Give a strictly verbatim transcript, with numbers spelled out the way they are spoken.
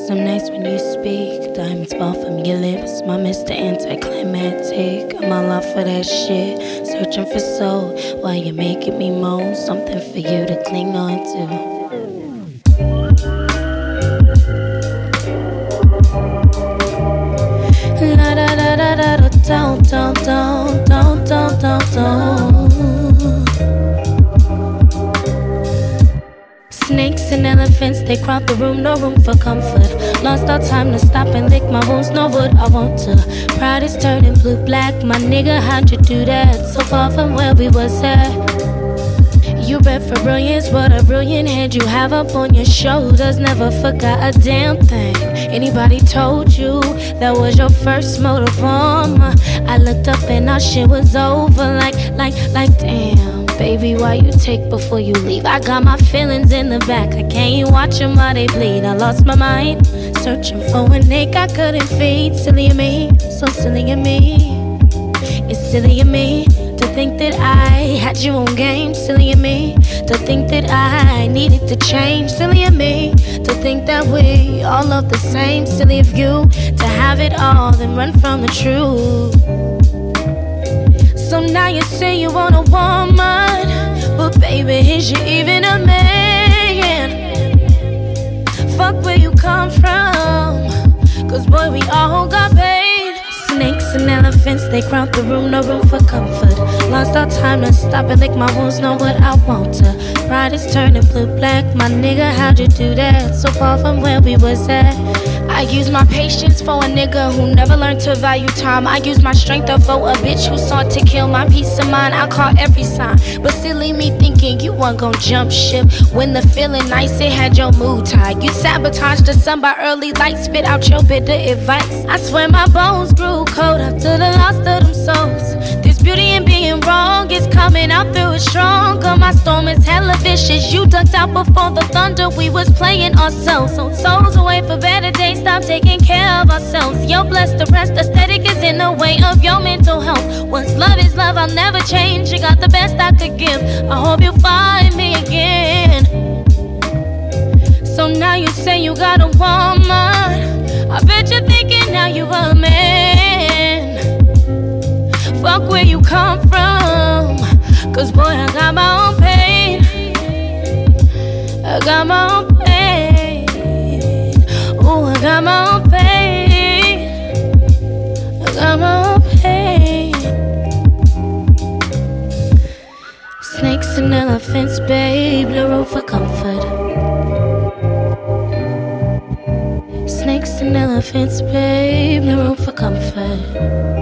Some nights when you speak, diamonds fall from your lips. My Mister Anticlimactic, I'm all off for that shit. Searching for soul while you're making me moan. Something for you to cling on to. La da da da da da, don't, don't, don't, don't, don't, don't, don't. Snakes and elephants, they crowd the room, no room for comfort. Lost all time to stop and lick my wounds, no wood I want to. Pride is turning blue black, my nigga, how'd you do that? So far from where we was at. You bred for brilliance, what a brilliant head you have up on your shoulders. Never forgot a damn thing anybody told you. That was your first motive on my. I looked up and our shit was over. Like, like, like, damn, baby, why you take before you leave? I got my feelings in the back, I can't watch them while they bleed. I lost my mind, searching for an ache I couldn't feed. Silly of me, so silly of me. It's silly of me to think that I had you on game. Silly of me to think that I needed to change. Silly of me to think that we all look the same. Silly of you to have it all then run from the truth. So now you say you want a woman, but baby, is you even a man? Fuck where you come from, cause boy, we all got paid. Snakes and elephants, they crowd the room, no room for comfort. Lost all time to stop and lick my wounds, know what I want to. Pride is turning blue black, my nigga, how'd you do that? So far from where we was at. I use my patience for a nigga who never learned to value time. I use my strength up for a bitch who sought to kill my peace of mind. I caught every sign, but silly me thinking you weren't gon' jump ship. When the feeling nice, it had your mood tied. You sabotaged the sun by early light, spit out your bitter advice. I swear my bones grew cold after the loss of them souls. This beauty in being wrong is coming out through it stronger. My storm is hella vicious. You ducked out before the thunder. We was playing ourselves. So souls away for better days. Stop taking care of ourselves. You're blessed, the rest aesthetic is in the way of your mental health. Once love is love, I'll never change. You got the best I could give. I hope you'll find me again. So now you say you got a woman. I bet you're thinking now you a man. Fuck where you come from, cause boy, I got my own pain. I got my own pain. Ooh, I got my own pain. I got my own pain. Snakes and elephants, babe, no room for comfort. Snakes and elephants, babe, no room for comfort.